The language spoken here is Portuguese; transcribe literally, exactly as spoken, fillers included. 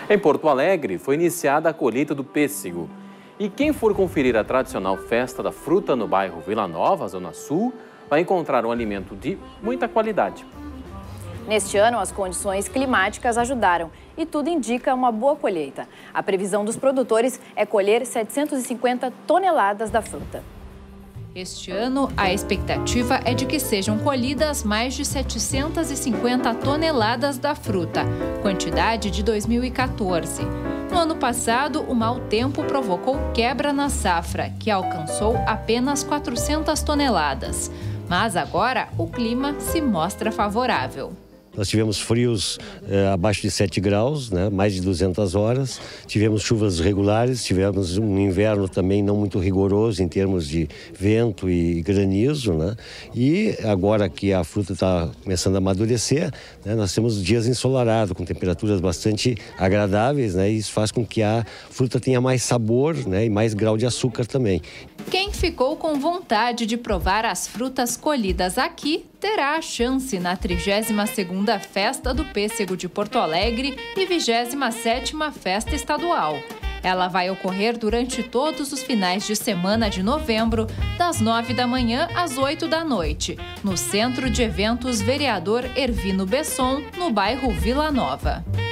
Em Porto Alegre, foi iniciada a colheita do pêssego. E quem for conferir a tradicional festa da fruta no bairro Vila Nova, Zona Sul, vai encontrar um alimento de muita qualidade. Neste ano, as condições climáticas ajudaram e tudo indica uma boa colheita. A previsão dos produtores é colher setecentas e cinquenta toneladas da fruta. Este ano, a expectativa é de que sejam colhidas mais de setecentas e cinquenta toneladas da fruta, quantidade de dois mil e quatorze. No ano passado, o mau tempo provocou quebra na safra, que alcançou apenas quatrocentas toneladas. Mas agora, o clima se mostra favorável. Nós tivemos frios eh, abaixo de sete graus, né, mais de duzentas horas. Tivemos chuvas regulares, tivemos um inverno também não muito rigoroso em termos de vento e granizo, né? E agora que a fruta está começando a amadurecer, né, nós temos dias ensolarados, com temperaturas bastante agradáveis, né? E isso faz com que a fruta tenha mais sabor, né, e mais grau de açúcar também. Quem ficou com vontade de provar as frutas colhidas aqui terá a chance na trigésima segunda Festa do Pêssego de Porto Alegre e vigésima sétima Festa Estadual. Ela vai ocorrer durante todos os finais de semana de novembro, das nove da manhã às oito da noite, no Centro de Eventos Vereador Ervino Besson, no bairro Vila Nova.